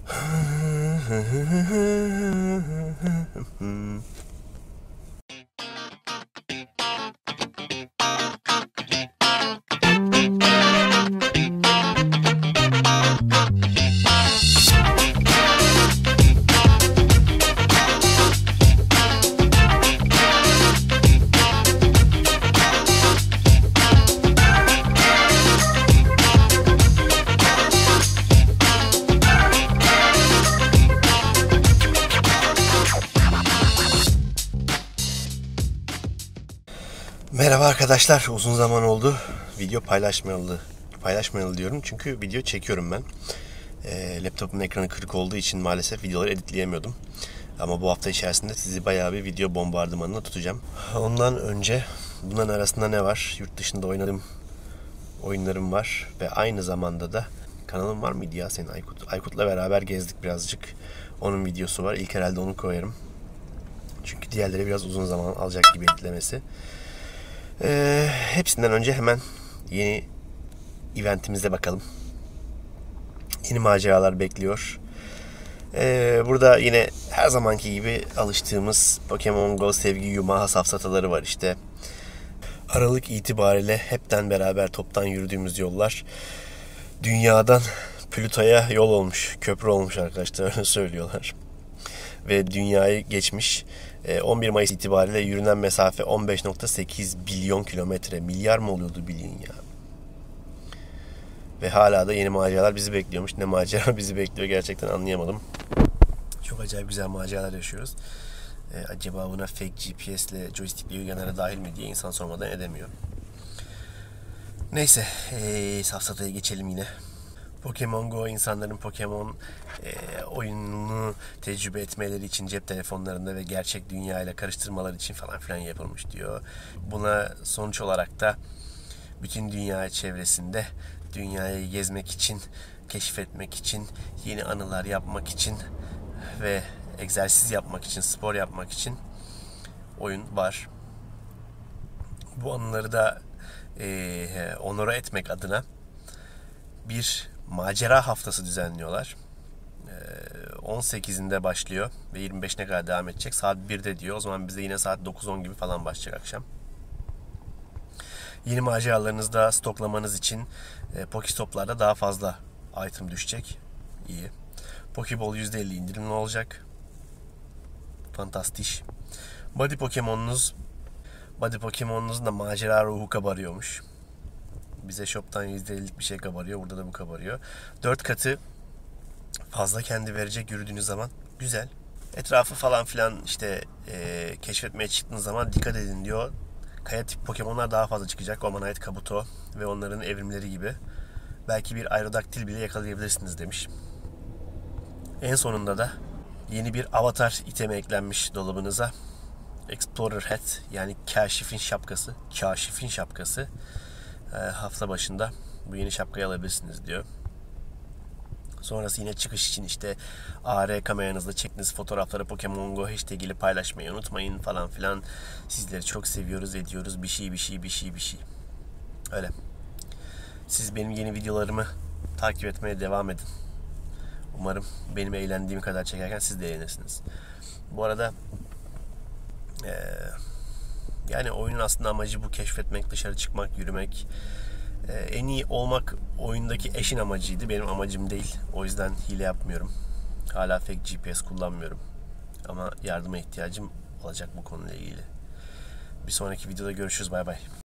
Merhaba arkadaşlar, uzun zaman oldu. Video paylaşmayalı diyorum çünkü video çekiyorum ben. Laptopumun ekranı kırık olduğu için maalesef videoları editleyemiyordum. Ama bu hafta içerisinde sizi bayağı bir video bombardımanına tutacağım. Ondan önce bunların arasında ne var? Yurt dışında oynadığım oyunlarım var ve aynı zamanda da kanalım var mıydı ya senin Aykut? Aykut'la beraber gezdik birazcık. Onun videosu var. İlk herhalde onu koyarım. Çünkü diğerleri biraz uzun zaman alacak gibi editlemesi. Hepsinden önce hemen yeni eventimize bakalım. Yeni maceralar bekliyor. Burada yine her zamanki gibi alıştığımız Pokemon Go sevgi yumağı safsataları var işte. Aralık itibariyle hepten beraber toptan yürüdüğümüz yollar dünyadan Plüto'ya yol olmuş, köprü olmuş arkadaşlar, öyle söylüyorlar. Ve dünyayı geçmiş. 11 Mayıs itibariyle yürünen mesafe 15.8 bilyon kilometre. Milyar mı oluyordu bilyon ya? Ve hala da yeni maceralar bizi bekliyormuş. Ne macera bizi bekliyor gerçekten anlayamadım. Çok acayip güzel maceralar yaşıyoruz. Acaba buna fake GPS ile joystickle yürüyenlere dahil mi diye insan sormadan edemiyor. Neyse, safsataya geçelim yine. Pokemon Go insanların Pokemon oyununu tecrübe etmeleri için cep telefonlarında ve gerçek dünya ile karıştırmaları için falan filan yapılmış diyor. Buna sonuç olarak da bütün dünya çevresinde dünyayı gezmek için, keşfetmek için, yeni anılar yapmak için ve egzersiz yapmak için, spor yapmak için oyun var. Bu anıları da onore etmek adına bir macera haftası düzenliyorlar. 18'inde başlıyor ve 25'ine kadar devam edecek. Saat 1'de diyor. O zaman bize yine saat 9-10 gibi falan başlayacak akşam. Yeni maceralarınızda stoklamanız için Pokestop'larda daha fazla item düşecek. İyi. Pokeball %50 indirimli olacak. Fantastik. Body Pokemon'unuzun da macera ruhu kabarıyormuş. Bize shop'tan %50'lik bir şey kabarıyor. Burada da bu kabarıyor. 4 katı fazla kendi verecek yürüdüğünüz zaman. Güzel. Etrafı falan filan işte keşfetmeye çıktığınız zaman dikkat edin diyor. Kaya tip Pokemon'lar daha fazla çıkacak. Omanyte, Kabuto ve onların evrimleri gibi. Belki bir Aerodactyl bile yakalayabilirsiniz demiş. En sonunda da yeni bir avatar itemi eklenmiş dolabınıza. Explorer Hat, yani kaşifin şapkası. Hafta başında bu yeni şapkayı alabilirsiniz diyor. Sonrası yine çıkış için işte AR kameranızla çektiğiniz fotoğrafları Pokemon Go hashtag ile paylaşmayı unutmayın falan filan. Sizleri çok seviyoruz, ediyoruz. Bir şey. Öyle. Siz benim yeni videolarımı takip etmeye devam edin. Umarım benim eğlendiğim kadar çekerken siz de eğlenirsiniz. Bu arada yani oyunun aslında amacı bu: keşfetmek, dışarı çıkmak, yürümek. En iyi olmak oyundaki eşin amacıydı. Benim amacım değil. O yüzden hile yapmıyorum. Hala fake GPS kullanmıyorum. Ama yardıma ihtiyacım olacak bu konuyla ilgili. Bir sonraki videoda görüşürüz. Bay bay.